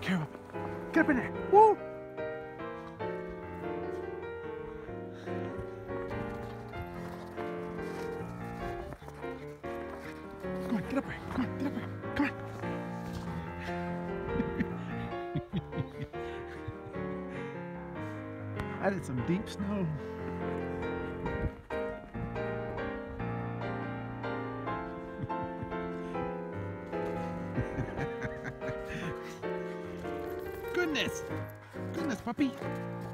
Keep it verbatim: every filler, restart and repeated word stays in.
Carol, get up in there. Woo! Come on, get up there. Come on, get up there. Come on. I did some deep snow. Goodness! Goodness, puppy!